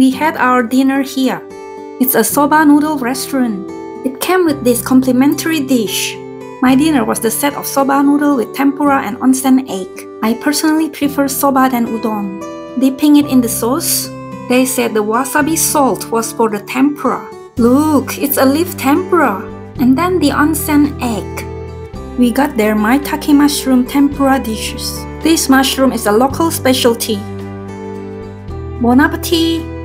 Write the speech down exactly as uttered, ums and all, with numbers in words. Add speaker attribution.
Speaker 1: We had our dinner here. It's a soba noodle restaurant. It came with this complimentary dish. My dinner was the set of soba noodle with tempura and onsen egg. I personally prefer soba than udon. Dipping it in the sauce, they said the wasabi salt was for the tempura. Look, it's a leaf tempura. And then the onsen egg. We got their Maitake mushroom tempura dishes. This mushroom is a local specialty. Bon appetit!